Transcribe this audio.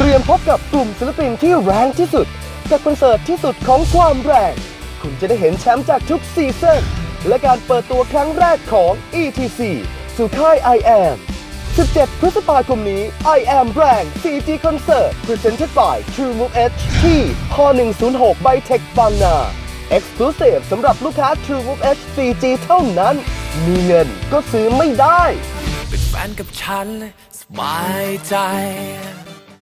เตรียมพบกับกลุ่มศิลปินที่แรงที่สุดกับคอนเสิร์ตที่สุดของความแรงคุณจะได้เห็นแชมป์จากทุกซีซั่นและการเปิดตัวครั้งแรกของ ETC สู่ค่าย I Am 17 พฤษภาคมนี้ I Am Brand 4G Concert Presented by True Move Edge ที่ฮ106 by Tech บางนา Exclusive สำหรับลูกค้า True Move Edge 4G เท่านั้นมีเงินก็ซื้อไม่ได้เป็นแฟนกับฉันสบายใจ